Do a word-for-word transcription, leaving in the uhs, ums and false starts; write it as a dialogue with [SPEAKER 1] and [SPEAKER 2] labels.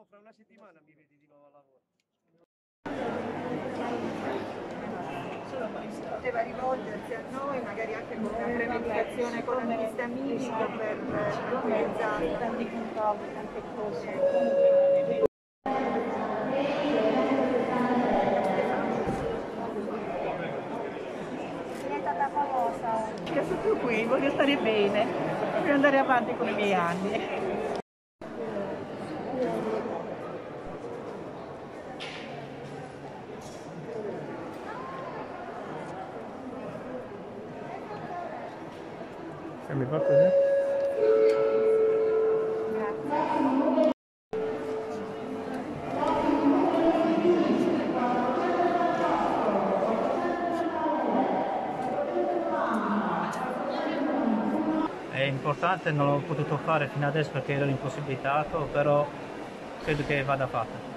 [SPEAKER 1] fra una settimana mi vedi di nuovo al lavoro.
[SPEAKER 2] Poteva rivolgersi a noi, magari anche con una premedicazione con antistaminico per tranquillizzare. Tanti controlli, tante cose. Diventata famosa. Io sono qui, voglio stare bene, voglio andare avanti con i miei anni.
[SPEAKER 3] Mi fa così?
[SPEAKER 2] Grazie.
[SPEAKER 3] È importante, non l'ho potuto fare fino adesso perché ero impossibilitato, però credo che vada fatta.